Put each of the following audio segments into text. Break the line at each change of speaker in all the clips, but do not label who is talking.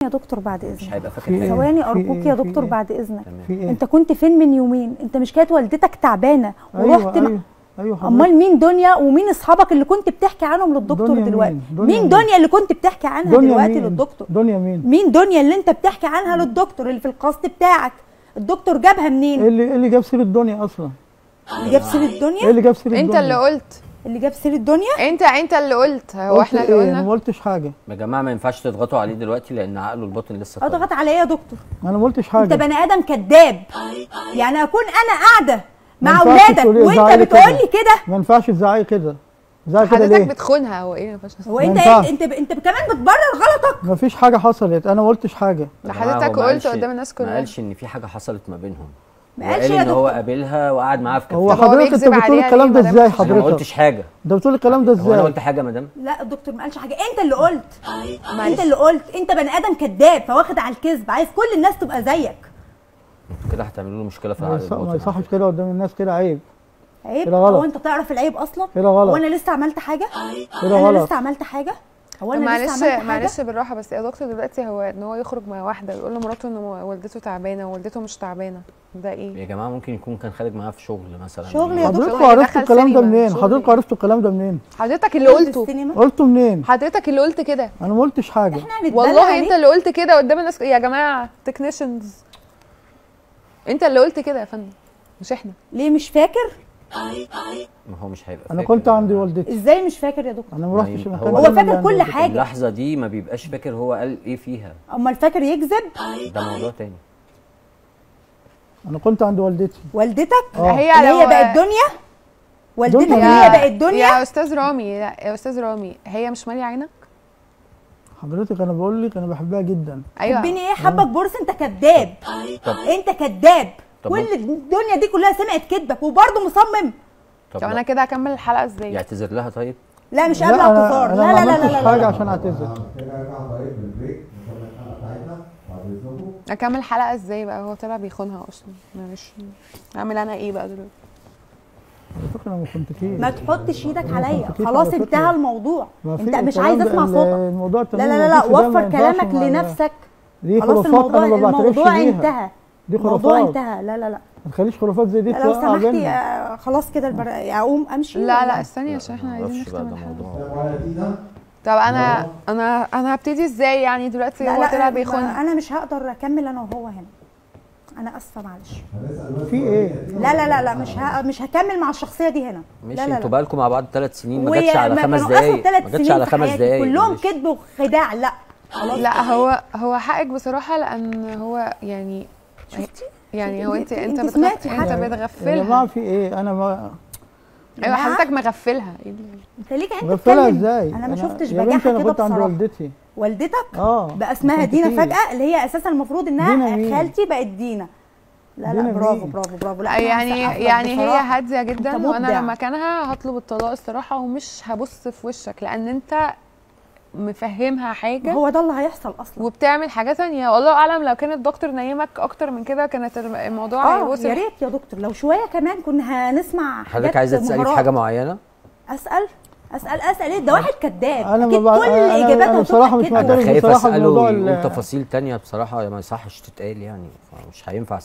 يا دكتور بعد اذنك،
مش هيبقى فاكر حاجه.
ثواني ارجوك يا دكتور بعد اذنك.
إيه؟
انت كنت فين من يومين؟ انت مش كانت والدتك تعبانه ورحت
ايوه
امال مين دنيا ومين اصحابك اللي كنت بتحكي عنهم للدكتور دلوقتي؟ مين دنيا اللي كنت بتحكي عنها دلوقتي للدكتور؟
دنيا مين؟
مين دنيا اللي انت بتحكي عنها للدكتور اللي في القصد بتاعك؟ الدكتور جابها منين؟
ايه اللي جاب سيره الدنيا اصلا؟
اللي جاب سيره الدنيا؟
ايه اللي جاب سيره الدنيا؟
انت اللي قلت.
اللي جاب سيره الدنيا؟
انت اللي قلت. هو احنا اللي قلنا؟
انا ما قلتش حاجه
يا جماعه، ما ينفعش تضغطوا عليه دلوقتي لان عقله الباطن لسه طالع.
اضغط عليا يا دكتور.
انا ما قلتش حاجه.
انت بني ادم كذاب. يعني اكون انا قاعده مع اولادك وانت بتقول لي كده؟
ما ينفعش تزعقي كده. زعقي كده ليه؟
حضرتك بتخونها. هو ايه ما ينفعش؟
هو انت كمان بتبرر غلطك.
ما فيش حاجه حصلت، انا ما قلتش حاجه.
حضرتك قلت قدام الناس كلها.
ما قالش ان في حاجه حصلت ما بينهم.
ما قالش
ان هو قابلها وقعد معاها في كافيه.
هو حضرتك انت بتقول الكلام ده ازاي حضرتك؟
انا ما قلتش حاجه.
ده بتقول الكلام ده ازاي؟
هو انا قلت حاجه يا مدام؟
لا الدكتور ما قالش حاجه، انت اللي قلت. انت اللي قلت. انت بني ادم كذاب فواخد على الكذب، عايز كل الناس تبقى زيك.
كده هتعملوا له مشكله في العقل.
ما يصحش كده قدام الناس، كده عيب.
عيب؟ هو انت تعرف العيب اصلا؟
كده غلط.
هو انا لسه عملت حاجه؟
كده غلط.
انا لسه عملت حاجه؟ هو انا لسه عملت حاجه؟
معلش بالراحه بس يا دكتور. دلوقتي هو ان هو يخرج مع واحده ويقول لمراته ان والدته تعبانه ووالدته مش تعبانه، ده ايه؟
يا جماعه ممكن يكون كان خارج معاها في شغل مثلا.
شغل يا دكتور.
حضرتك عرفتوا الكلام ده منين؟ حضرتك عرفتوا الكلام ده منين؟
حضرتك اللي قلته.
قلته منين؟
حضرتك اللي قلت كده.
انا ما قلتش حاجه.
والله انت اللي قلت كده قدام الناس يا جماعه تكنيشنز. انت اللي قلت كده يا فندم مش احنا.
ليه مش فاكر؟
ما هو مش هيبقى
انا كنت عندي والدتي.
ازاي مش فاكر يا دكتور؟
انا ما رحتش المكان.
هو فاكر كل حاجه.
اللحظه دي ما بيبقاش فاكر هو قال ايه فيها.
امال فاكر يكذب؟
ده موضوع تاني.
انا كنت عند والدتي.
والدتك؟
هي
بقت دنيا؟ والدتك هي بقت دنيا؟
يا استاذ رامي، يا استاذ رامي، هي مش ماليه عينك؟
حضرتك انا بقول لك انا بحبها جدا.
ايوه.
حبيني ايه؟ حبك بورس؟ انت كذاب. انت كذاب. كل الدنيا دي كلها سمعت كذبك وبرضه مصمم.
طب انا كده هكمل الحلقه ازاي؟
يعتذر لها طيب؟
لا مش قبل اعتذار. لا لا لا لا
حاجه عشان اعتذر.
اكمل الحلقه ازاي بقى؟ هو طلع بيخونها اصلا. مش اعمل انا ايه بقى دلوقتي؟
انا ما كنتكيش.
ما تحطش ايدك عليا، خلاص انتهى الموضوع. انت مش عايز اسمع صوتك. لا لا لا وفر كلامك لنفسك.
خلاص
الموضوع انتهى.
دي خرافات.
الموضوع انتهى. لا لا لا
ما تخليش خرافات زي دي
لو سمحتي. خلاص كده اقوم امشي.
لا استني عشان احنا عايزين نختم الحلقه. طب انا هبتدي ازاي يعني دلوقتي؟ هو طلع بيخونها.
انا مش هقدر اكمل انا وهو هنا. انا اسفه معلش.
في ايه؟
لا لا لا لا مش هكمل مع الشخصيه دي هنا.
ماشي. انتوا بقالكم مع بعض 3 سنين، ما جاتش على 5 دقايق. ما جاتش على 5 دقايق
كلهم كذب وخداع. لا خلاص.
لا هو حقك بصراحه لان هو يعني
شفتي؟
يعني هو انت
بتغفلها.
يا جماعه في ايه؟ انا ما
ايوه حضرتك مغفلها.
انت ليك انت
مغفلها ازاي؟
انا ما شفتش
بجاحه كده بصراحه. انا كنت عند والدتي.
والدتك؟ بقى اسمها دينا فجأة، اللي هي اساسا المفروض انها خالتي بقت دينا. لا لا برافو برافو برافو. لا
يعني هي هاديه جدا وانا لما مكانها هطلب الطلاق الصراحه ومش هبص في وشك لان انت مفهمها حاجه.
هو ده اللي هيحصل اصلا.
وبتعمل حاجه ثانيه. والله اعلم لو كان الدكتور نايمك اكتر من كده كانت الموضوع
هيوصل. يا ريت يا دكتور لو شويه كمان كنا هنسمع حاجات.
حضرتك عايزه تسالي في حاجه معينه؟
اسال ايه؟ ده واحد كذاب.
اكيد
كل اجاباته
بصراحه مش معترف
خايف اساله ويقول تفاصيل ثانيه بصراحه ما يصحش تتقال يعني، فمش هينفع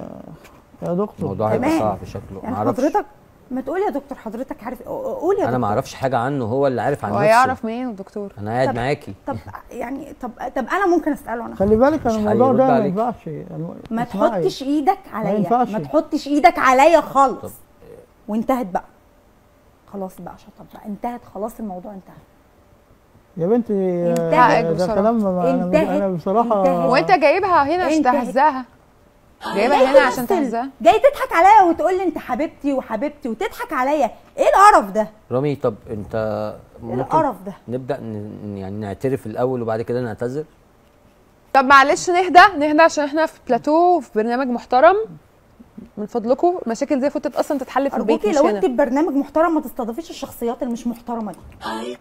يا دكتور.
الموضوع هيبقى صعب شكله.
يعني حضرتك ما تقول يا دكتور. حضرتك عارف؟ قول يا دكتور.
انا ما اعرفش حاجه عنه، هو اللي عارف عن نفسه.
هيعرف منين الدكتور؟
انا قاعد معاكي.
طب يعني طب انا ممكن اساله انا.
خلي بالك انا الموضوع ده ما ينفعش.
ما تحطش ايدك عليا. ما تحطش ايدك عليا خالص. وانتهت بقى خلاص بقى. شطب بقى. انتهت خلاص. الموضوع انتهى
يا بنتي.
ده
كلام انا بصراحه.
هو انت جايبها هنا عشان تهزها؟ جايبها هنا عشان تهزها؟
جاي تضحك عليا وتقول لي انت حبيبتي وحبيبتي وتضحك عليا. ايه القرف ده؟
رامي طب انت
ممكن القرف ده
نبدا يعني نعترف الاول وبعد كده نعتذر؟
طب معلش نهدى عشان احنا في بلاتو وفي برنامج محترم. من فضلكم المشاكل دي فوتت اصلا تتحل في البيت مش هنا.
لو انت ببرنامج محترم ما تستضيفيش الشخصيات اللي مش محترمه دي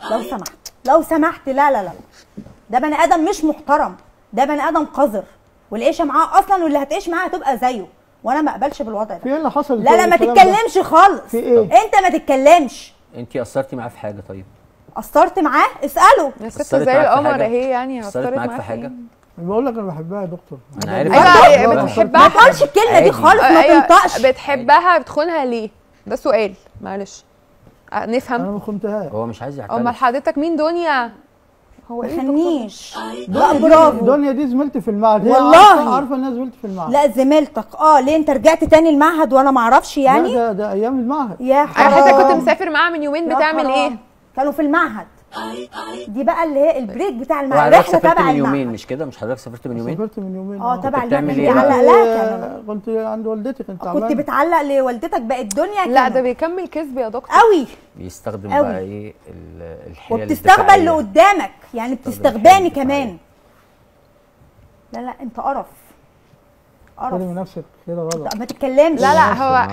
لو سمحت. لا لا لا ده بني ادم مش محترم. ده بني ادم قذر والعيشه معاه اصلا واللي هتعيش معاه هتبقى زيه وانا ما اقبلش بالوضع ده.
في ايه اللي حصل؟
لا ما تتكلمش خالص.
في ايه؟
انت ما تتكلمش.
انت قصرتي معاه في حاجه؟ طيب
قصرت معاه؟ اساله.
يا ست زي القمر اهي يعني.
قصرت معاك في حاجه؟
بقول لك انا بحبها يا دكتور.
انا عارف
أيوة،
ما
بتحبها
تقولش الكلمه دي خالص، ما تنطقش.
بتحبها بتخونها ليه؟ ده سؤال معلش نفهم.
انا ما خنتهاش.
هو مش عايز يعترف.
امال حضرتك مين دنيا؟ هو
ما
ايه
تخنيش. لا برافو.
دنيا دي زميلتي في المعهد،
والله
عارفه انها زميلتي في المعهد.
لا زميلتك ليه انت رجعت تاني المعهد وانا ما اعرفش يعني؟
لا ده ايام المعهد.
يا
حضرتك
حرام.
كنت مسافر معاها من يومين، بتعمل ايه؟
كانوا في المعهد. دي بقى اللي هي البريك بتاع المعهد،
حضرتك
رحله
سافرت
تبع
من يومين
المعهد.
مش كده؟ مش حضرتك سافرت من يومين؟
سافرت من يومين.
تبع
بتعمل
الجامعه
ايه
اللي
بقى؟
علق لك.
كنت عند والدتي، كنت
كنت
تعبان.
بتعلق لوالدتك بقت دنيا
لا
كانت
ده بيكمل كذب يا دكتور
قوي.
بيستخدم
قوي.
بقى ايه الحيل
وبتستقبل اللي قدامك، يعني بتستخباني كمان. لا انت قرف
كلمي نفسك كده غلط.
ما تتكلمش.
لا هو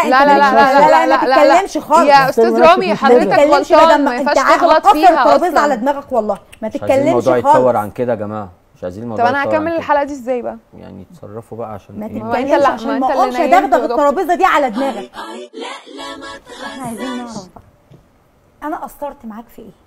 لا ما تتكلمش خالص
يا استاذ رامي، حضرتك غلطان، ما ينفعش تغلط فيها
الترابيزه على دماغك والله. ما تتكلمش خالص.
الموضوع يتطور عن كده يا جماعه، مش عايزين الموضوع.
طب انا هكمل الحلقه دي ازاي بقى؟
يعني تصرفوا بقى عشان
ما
ايه؟
تتكلمش عشان ما اقومش ادغدغ الترابيزه دي على دماغك. احنا عايزين نعرف بقى انا قصرت معاك في ايه؟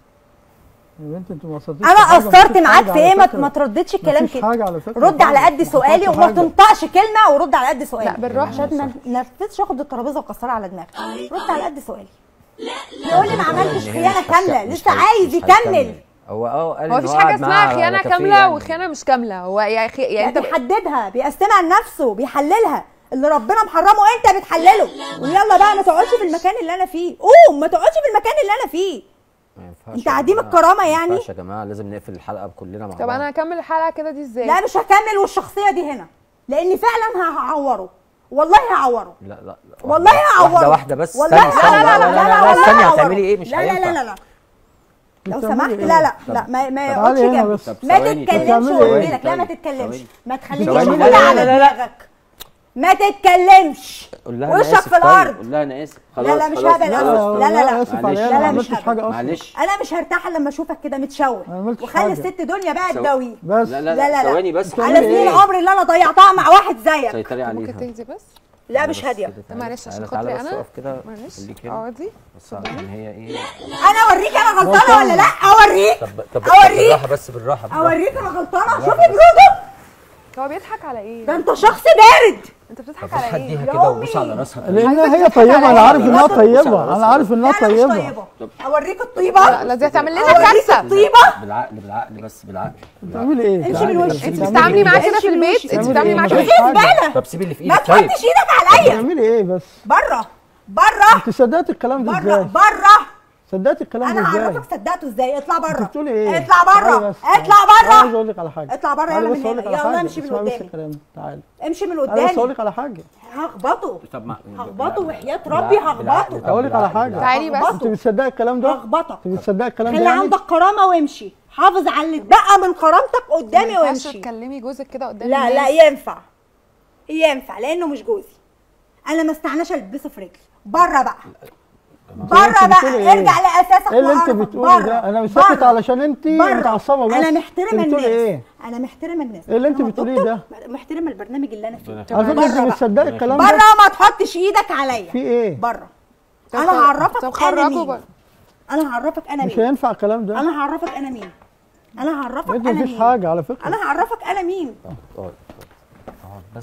يا بنت انت ما قصرتيش.
انا قصرت معاك في ايه؟ ما ترددش الكلام كده. رد على قد سؤالي وما تنطقش كلمه، ورد على قد سؤالي.
لا بالراحه
عشان ما نرفزش اخد الترابيزه واكسرها على دماغك. رد على قد سؤالي. يقول لي ما عملتش خيانه كامله، لسه عايز يكمل.
هو قال
هو مفيش حاجه اسمها خيانه كامله وخيانه مش كامله. هو يعني
انت بيحددها، بيقسمها لنفسه، بيحللها. اللي ربنا محرمه انت بتحلله. ويلا بقى ما تقعدش في المكان اللي انا فيه. قوم ما تقعدش في المكان اللي انا فيه. انت عديم الكرامه يعني.
ما ينفعش يا جماعه، لازم نقفل الحلقه كلنا مع بعض.
طب انا هكمل الحلقه كده دي ازاي؟
لا مش هكمل، والشخصيه دي هنا لاني فعلا هعوره. والله هعوره.
لا
والله هعوره.
واحده بس.
والله
لا استني، هتعملي ايه؟ مش هينفع.
لا لو سمحت. لا ما يقعدش جنبي. ما تتكلمش وقلت لك. لا ما تتكلمش. ما تخلينيش موجوده على دماغك. ما تتكلمش. وشك في الارض.
قول لها انا اسف.
خلاص لا مش هبل. لا
اسف عليا،
مش
حاجه اصلا.
معلش
انا مش هرتاح لما اشوفك كده متشوه. وخلي الست دنيا بقى تداوي.
بس
لا ثواني بس.
على سنين عمري اللي انا ضيعتها مع واحد زيك.
سيطري عليها.
ممكن تهدي بس؟
لا مش هاديه.
معلش عشان خاطري انا.
معلش
اقعدي.
بس ان هي ايه؟
انا اوريك انا غلطانه ولا لا؟ اوريك.
طب بالراحه بس، بالراحه.
اوريك انا غلطانه. شوفي بروده.
هو بيضحك على ايه؟
ده انت شخص بارد.
انت بتضحك على ايه؟
هديها كده وبص على راسها.
لان هي طيبه، انا عارف انها طيبه، انا عارف انها طيبه.
اوريك الطيبه.
لا دي هتعمل لنا كارثه.
الطيبه
بالعقل بس بالعقل.
بتعملي ايه؟
امشي من وشك.
انت بتتعاملي معاه كده في البيت؟ انت بتتعاملي معاه كده؟
زباله.
طب سيبي اللي في
ما
ايدك. طيب
تحطش ايدك عليا.
بتعملي ايه بس؟
بره
انت صدقتي الكلام ده ازاي؟
بره
صدقتي الكلام ده
انا
ازاي؟
هعرفك صدقته ازاي. اطلع بره.
انت بتقولي ايه؟
اطلع بره. اطلع بره.
عايز اقول لك على حاجه.
اطلع بره. يلا من هنا. يلا امشي من قدامي.
تعالي
امشي من
انا بس
قدامي.
اقول لك على حاجه.
هخبطه.
طب
هخبطه وحياة ربي هخبطه.
اقول لك على حاجه.
تعالي بس.
انت بتصدقي الكلام ده؟
هخبطك.
انت بتصدقي الكلام ده؟
خلي عندك كرامه وامشي. حافظ على اللي اتبقى من كرامتك قدامي
ما ينفعش
وامشي.
تكلمي جوزك كده قدام
لا
الناس.
ينفع لانه مش جوزي. انا ما استعناش البسه في رجلي. بره بقى. بره بقى. ارجع لاساسك.
ايه اللي انت بتقولي ده؟ انا مش ساكت علشان انت متعصبه بس.
انا محترمه الناس.
ايه؟
انا محترمه الناس.
ايه اللي انت بتقوليه ده؟
محترمه البرنامج اللي انا فيه.
على فكره انت بتصدقي الكلام ده؟
بره ما تحطش ايدك عليا.
في ايه؟
بره. انا هعرفك انا مين. انا هعرفك انا
مش
مين.
هينفع الكلام ده.
انا هعرفك انا مين. انا هعرفك
انت
انا مين.
مفيش حاجه على فكره.
انا هعرفك انا مين.
اقعد بس.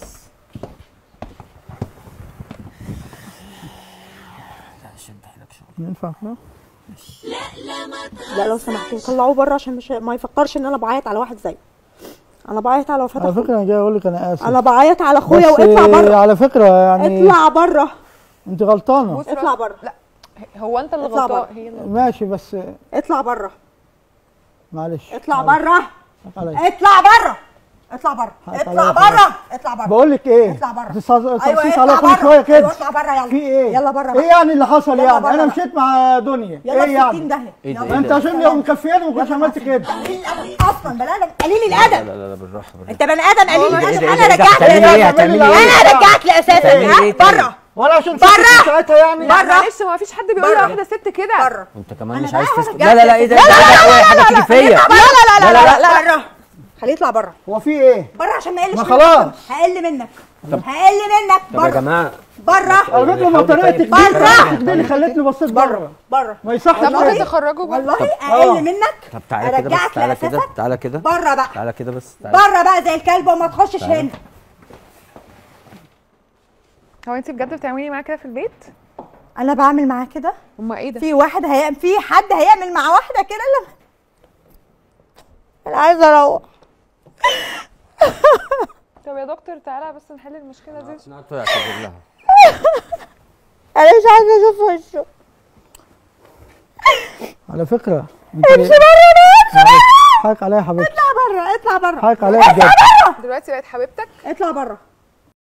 ينفع كده؟
لا لو سمحتوا طلعوه بره عشان مش ما يفكرش ان انا بعيط على واحد زيه. انا بعيط على وفاه
على فكره انا جاي اقول لك انا اسف.
انا بعيط على اخويا. واطلع بره.
على فكره يعني
اطلع بره.
انت غلطانه.
اطلع بره.
لا هو انت اللي
اطلع
غلطان.
بره.
هي اللي
ماشي بس
اطلع بره.
معلش.
اطلع بره.
معلش.
اطلع بره. اطلع بره. اطلع بره. اطلع بره.
بقول لك ايه؟
اطلع بره.
تصيص عليا كل شويه كده.
ايوه اطلع بره. يلا
في ايه؟
يلا بره.
ايه يعني اللي حصل يعني؟
بره.
انا مشيت مع دنيا.
يلا
ايه يعني؟
داهيه.
انت عشان لو مكفياني ما كنتش عملت كده.
قليل الادب اصلا. بني ادم قليل الادب.
لا بالراحه.
انت بني ادم قليل الادب.
إيه
انا
ده؟
رجعت انا رجعت لاساسك. بره.
ولا عشان
بره.
ساعتها يعني.
بره.
معلش ما فيش حد بيقول لواحده ست كده.
بره.
وانت كمان
أنا
مش عايز
بقى
تسكت.
رجعت
لا ايه ده؟ حاجه تيجي فيا.
لا بره. خليه يطلع بره.
هو في ايه؟
بره عشان ما يقلش
ما
منك.
خلاص.
هقل منك هقل منك
طب يا
بره
جماعه
بره.
على فكره ما طريقتك دي اللي خلتني بصيت بره.
بره
ما يصحش.
طب ممكن تخرجوا بره؟
والله اقل منك.
طب تعالى كده بس،
أرجعك
تعالى كده
لأساسك.
تعالى كده
بره بقى.
تعالى كده بس، تعالى.
بره بقى زي الكلب وما تخشش
تعالى.
هنا.
هو انت بجد بتعملي معاه كده في البيت؟
انا بعمل معاه كده.
هما ايه ده؟
في حد هيعمل مع واحده كده؟ لا انا عايزه اروح.
طب يا دكتور تعالى بس نحل المشكله دي.
اقنعته يعتذر لها.
انا مش عايزه اشوف وشه.
على فكره
امشي بره.
حقك عليا يا حبيبتي.
اطلع بره اطلع بره.
حقك عليا بجد.
دلوقتي بقت حبيبتك؟
اطلع بره.